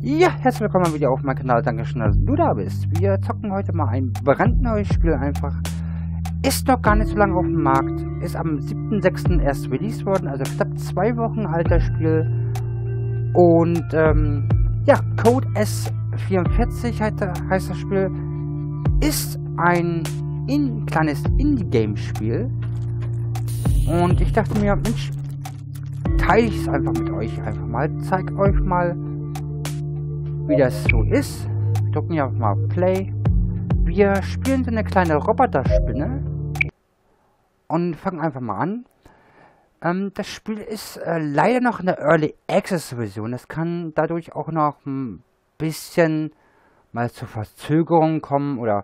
Ja, herzlich willkommen wieder auf meinem Kanal. Dankeschön, dass du da bist. Wir zocken heute mal ein brandneues Spiel einfach. Ist noch gar nicht so lange auf dem Markt. Ist am 7.6. erst released worden, also knapp 2 Wochen alter Spiel. Und ja, Code S44 heißt das Spiel. Ist ein kleines Indie-Game-Spiel. Und ich dachte mir, Mensch, teile ich es einfach mit euch einfach mal. Zeig euch mal, wie das so ist. Wir drücken hier mal Play. Wir spielen so eine kleine Roboterspinne und fangen einfach mal an. Das Spiel ist leider noch in der Early Access Version. Es kann dadurch auch noch ein bisschen mal zur Verzögerung kommen oder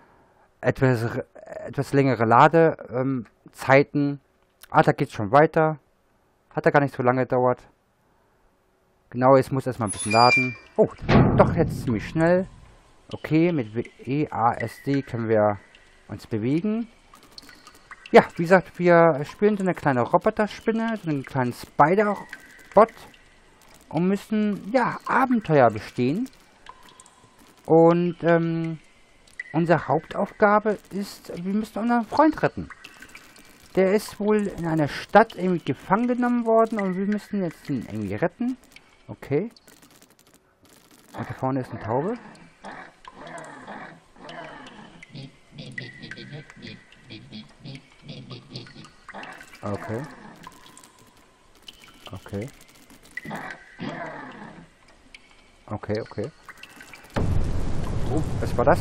etwas längere Ladezeiten. Da geht es schon weiter. Hat ja gar nicht so lange gedauert. Genau, es muss erstmal ein bisschen laden. Oh, doch jetzt ziemlich schnell. Okay, mit WASD können wir uns bewegen. Ja, wie gesagt, wir spielen so eine kleine Roboterspinne, so einen kleinen Spider-Bot und müssen, ja, Abenteuer bestehen. Und unsere Hauptaufgabe ist, wir müssen unseren Freund retten. Der ist wohl in einer Stadt irgendwie gefangen genommen worden und wir müssen jetzt ihn irgendwie retten. Okay. Und da vorne ist eine Taube. Okay. Okay. Okay, okay. Oh, was war das?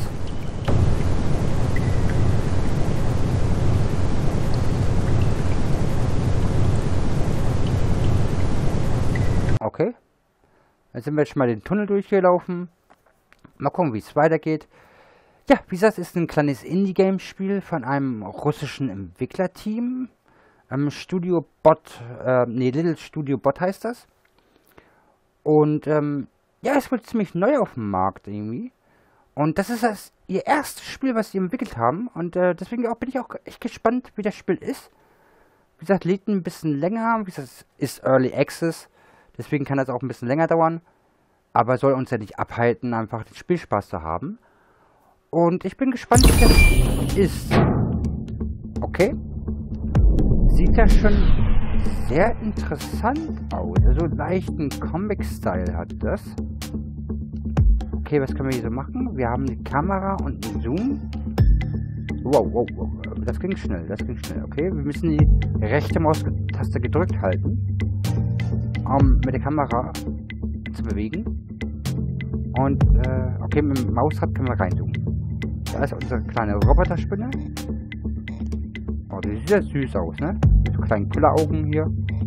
Okay. Dann sind wir jetzt schon mal den Tunnel durchgelaufen. Mal gucken, wie es weitergeht. Ja, wie gesagt, es ist ein kleines Indie-Game-Spiel von einem russischen Entwicklerteam. Studio Bot, Little Studio Bot heißt das. Und ja, es wird ziemlich neu auf dem Markt irgendwie. Und das ist ihr erstes Spiel, was sie entwickelt haben. Und deswegen bin ich auch echt gespannt, wie das Spiel ist. Wie gesagt, lädt ein bisschen länger. Wie gesagt, es ist Early Access. Deswegen kann das auch ein bisschen länger dauern. Aber soll uns ja nicht abhalten, einfach den Spielspaß zu haben. Und ich bin gespannt, wie das ist. Okay. Sieht ja schon sehr interessant aus. Also leichten Comic-Style hat das. Okay, was können wir hier so machen? Wir haben eine Kamera und einen Zoom. Wow, wow, wow. Das ging schnell, das ging schnell. Okay, wir müssen die rechte Maustaste gedrückt halten, um mit der Kamera zu bewegen. Und, okay, mit dem Mausrad können wir reinzoomen. Da ist unsere kleine Roboterspinne. Oh, die sieht ja süß aus, ne? Mit so kleinen Kulleraugen hier.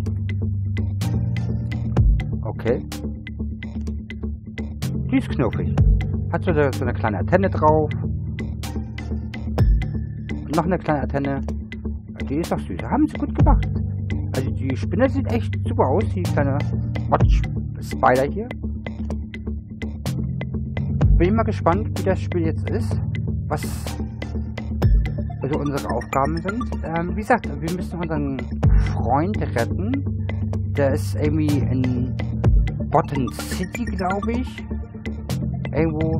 Okay. Die ist knuffig. Hat so eine kleine Antenne drauf. Und noch eine kleine Antenne. Die ist doch süß. Haben sie gut gemacht. Also die Spinne sieht echt super aus. Die kleine Spider hier. Bin mal gespannt, wie das Spiel jetzt ist. Was also unsere Aufgaben sind. Wie gesagt, wir müssen unseren Freund retten. Der ist irgendwie in Bottom City, glaube ich. Irgendwo.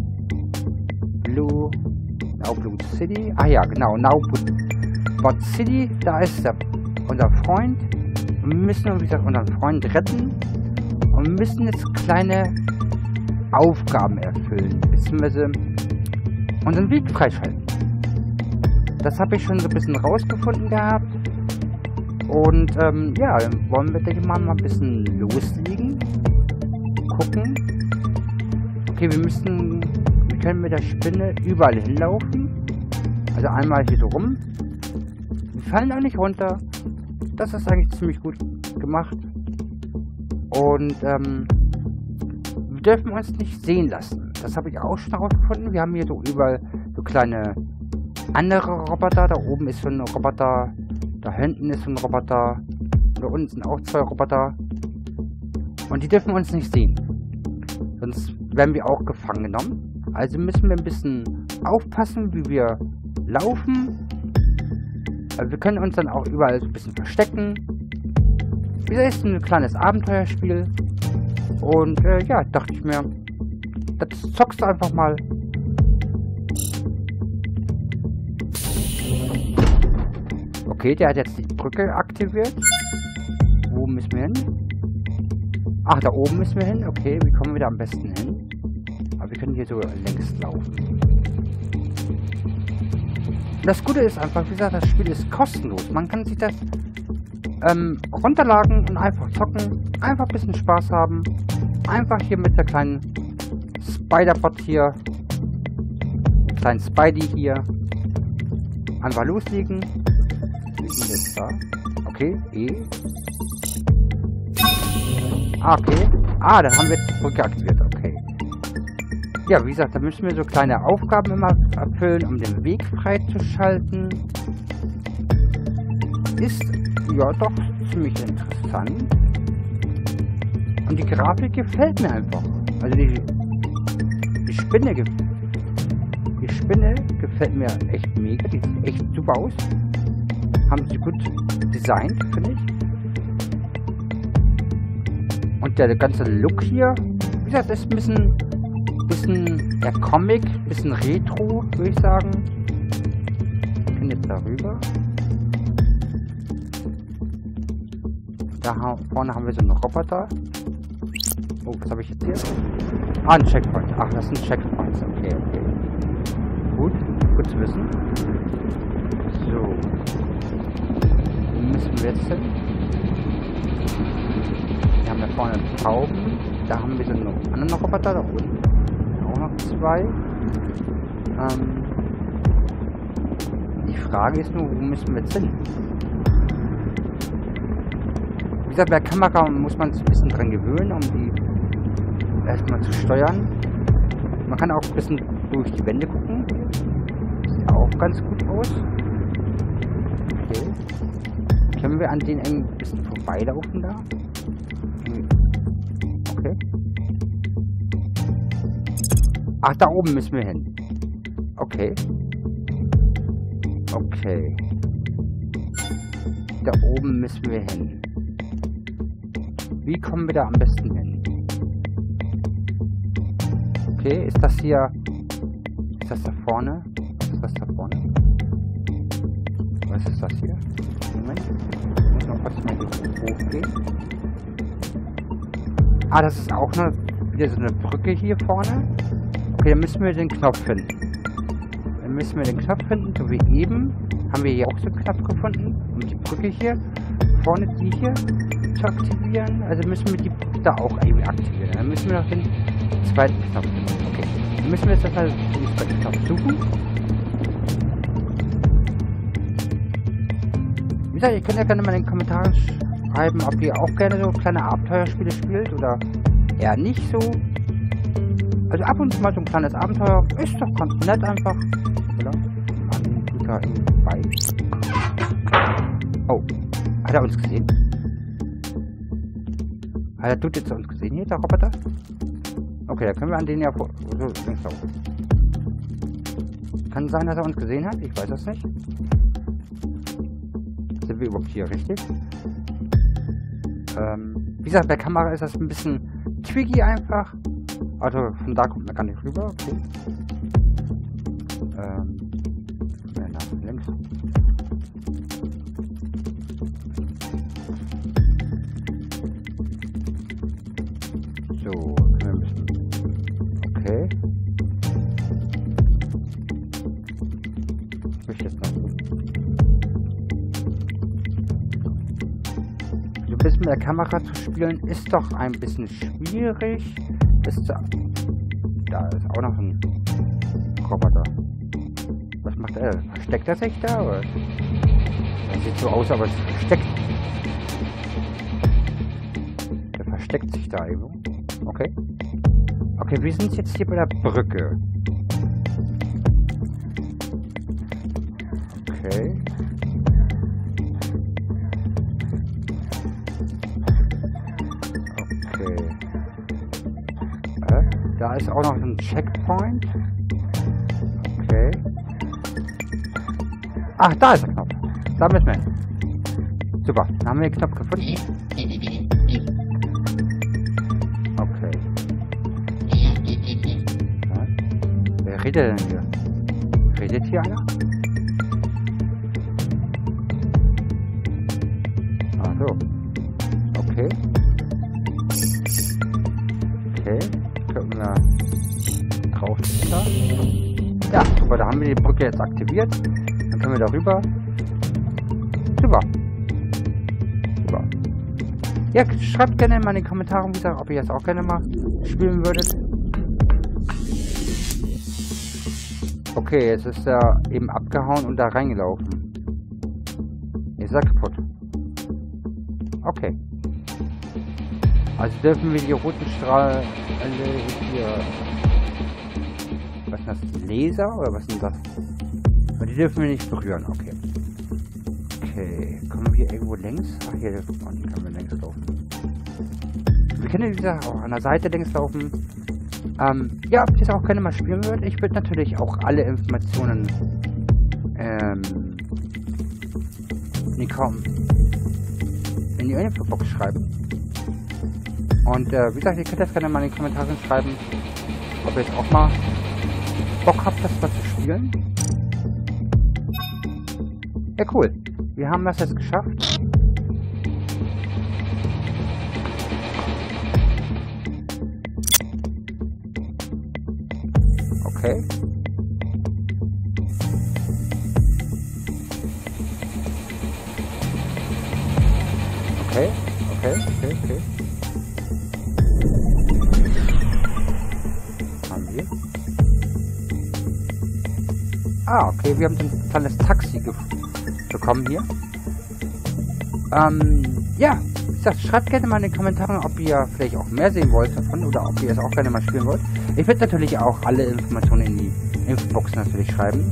Blue City. Ah ja, genau. Bot City. Da ist unser Freund. Und wir müssen, wie gesagt, unseren Freund retten. Und wir müssen jetzt kleine Aufgaben erfüllen. Beziehungsweise unseren Weg freischalten. Das habe ich schon so ein bisschen rausgefunden gehabt. Und ja, dann wollen wir, denke ich mal, ein bisschen loslegen. Gucken. Okay, wir können mit der Spinne überall hinlaufen. Also einmal hier so rum. Wir fallen auch nicht runter. Das ist eigentlich ziemlich gut gemacht. Und wir dürfen uns nicht sehen lassen. Das habe ich auch schon herausgefunden. Wir haben hier so überall so kleine andere Roboter. Da oben ist so ein Roboter. Da hinten ist so ein Roboter. Da unten sind auch 2 Roboter. Und die dürfen uns nicht sehen. Sonst werden wir auch gefangen genommen. Also müssen wir ein bisschen aufpassen, wie wir laufen. Also wir können uns dann auch überall so ein bisschen verstecken. Wie gesagt, ist ein kleines Abenteuerspiel. Und ja, dachte ich mir, das zockst du einfach mal. Okay, der hat jetzt die Brücke aktiviert. Wo müssen wir hin? Ach, da oben müssen wir hin. Okay, wie kommen wir da am besten hin? Aber wir können hier so längs laufen. Und das Gute ist einfach, wie gesagt, das Spiel ist kostenlos. Man kann sich das runterladen und einfach zocken. Einfach ein bisschen Spaß haben. Einfach hier mit der kleinen Spider-Bot hier. Den kleinen Spidey hier. Einfach loslegen. Wie ist denn das da? Okay, E. Ah, okay. Ah, dann haben wir die Brücke aktiviert. Okay. Ja, wie gesagt, da müssen wir so kleine Aufgaben immer erfüllen, um den Weg freizuschalten. Ist ja doch ziemlich interessant. Und die Grafik gefällt mir einfach. Also die Spinne gefällt mir echt mega. Die sieht echt super aus. Haben sie gut designt, finde ich. Und der ganze Look hier, wie gesagt, ist ein bisschen der Comic, ein bisschen Retro, würde ich sagen. Wir können jetzt darüber. Da vorne haben wir so einen Roboter. Oh, was habe ich jetzt hier? Ah, ein Checkpoint. Ach, das sind Checkpoints. Okay, okay. Gut zu wissen. So. Wo müssen wir jetzt hin? Wir haben da vorne Tauben. Da haben wir so einen anderen Roboter da unten. Auch noch zwei. Die Frage ist nur, wo müssen wir jetzt hin? Wie gesagt, bei der Kamera muss man sich ein bisschen dran gewöhnen, um die erstmal zu steuern. Man kann auch ein bisschen durch die Wände gucken. Sieht auch ganz gut aus. Okay. Können wir an den ein bisschen vorbeilaufen da? Okay. Ach, da oben müssen wir hin. Okay. Okay. Da oben müssen wir hin. Wie kommen wir da am besten hin? Okay, ist das hier... Ist das da vorne? Was ist das da vorne? Was ist das hier? Moment. Ich muss noch kurz mal hier hochgehen. Ah, das ist auch wieder so eine Brücke hier vorne. Okay, dann müssen wir den Knopf finden. Dann müssen wir den Knopf finden, so wie eben. Haben wir hier auch so einen Knopf gefunden, um die Brücke hier vorne, die hier, zu aktivieren. Also müssen wir die Brücke da auch irgendwie aktivieren. Dann müssen wir noch den zweiten Knopf finden. Okay, dann müssen wir jetzt erstmal den zweiten Knopf suchen. Wie gesagt, ihr könnt ja gerne mal in den Kommentaren schreiben, ob ihr auch gerne so kleine Abenteuerspiele spielt oder eher nicht so. Also ab und zu mal so ein kleines Abenteuer ist doch ganz nett einfach. Oder? Mann, tut da irgendwie bei. Oh, hat er uns gesehen? Hat er tut jetzt uns gesehen hier, der Roboter? Okay, da können wir an den ja so links laufen. Kann sein, dass er uns gesehen hat, ich weiß das nicht. Sind wir überhaupt hier richtig? Wie gesagt, bei der Kamera ist das ein bisschen tricky einfach. Also von da kommt man gar nicht rüber. Okay. Nach links. So, können wir ein bisschen. Okay. Was will ich jetzt noch? So ein bisschen mit der Kamera zu spielen ist doch ein bisschen schwierig. Da ist auch noch ein Roboter. Was macht er? Versteckt er sich da? Oder? Das sieht so aus, aber es versteckt. Der versteckt sich da irgendwo. Okay. Okay, wir sind jetzt hier bei der Brücke. Okay. Okay. Da ist auch noch ein Checkpoint. Okay. Ach, da ist der Knopf. Da müssen wir hin. Super, dann haben wir den Knopf gefunden. redet denn hier? Redet hier einer? Ach so. Okay. Okay. Können wir drauf. Ja, super, da haben wir die Brücke jetzt aktiviert. Dann können wir darüber. Super. Super. Ja, schreibt gerne mal in die Kommentare, wie gesagt, ob ihr das auch gerne mal spielen würdet. Okay, jetzt ist er eben abgehauen und da reingelaufen. Jetzt ist er kaputt. Okay. Also dürfen wir die roten Strahlen hier... Was ist das? Laser? Oder was ist das? Aber die dürfen wir nicht berühren. Okay. Okay. Kommen wir hier irgendwo längs? Ach, hier können wir längs laufen. Wir können, wie gesagt, auch an der Seite längs laufen. Ja, ob ich das auch gerne mal spielen würde. Ich würde natürlich auch alle Informationen in die Infobox schreiben. Und wie gesagt, ihr könnt das gerne mal in den Kommentaren schreiben, ob ihr jetzt auch mal Bock habt, das mal zu spielen. Ja, cool. Wir haben das jetzt geschafft. Okay. Okay. Haben wir? Ah, okay, wir haben ein kleines Taxi bekommen hier. Ja, wie gesagt, schreibt gerne mal in den Kommentaren, ob ihr vielleicht auch mehr sehen wollt davon oder ob ihr es auch gerne mal spielen wollt. Ich werde natürlich auch alle Informationen in die Infobox natürlich schreiben.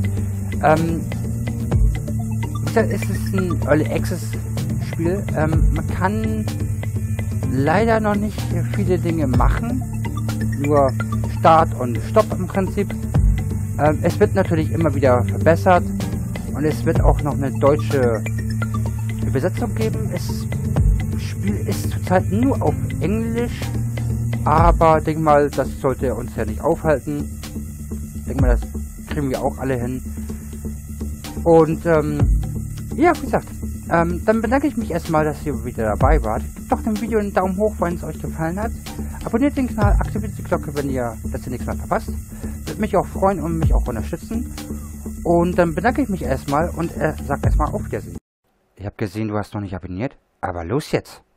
Wie gesagt, es ist ein Early Access Spiel. Man kann leider noch nicht viele Dinge machen. Nur Start und Stopp im Prinzip. Es wird natürlich immer wieder verbessert. Und es wird auch noch eine deutsche Übersetzung geben. Das Spiel ist zurzeit nur auf Englisch. Aber denk mal, das sollte uns ja nicht aufhalten. Denk mal, das kriegen wir auch alle hin. Und ja, wie gesagt, dann bedanke ich mich erstmal, dass ihr wieder dabei wart. Gebt doch dem Video einen Daumen hoch, wenn es euch gefallen hat. Abonniert den Kanal, aktiviert die Glocke, wenn ihr das nichts mehr verpasst. Würde mich auch freuen und mich auch unterstützen. Und dann bedanke ich mich erstmal und sage erstmal auf Wiedersehen. Ich habe gesehen, du hast noch nicht abonniert, aber los jetzt!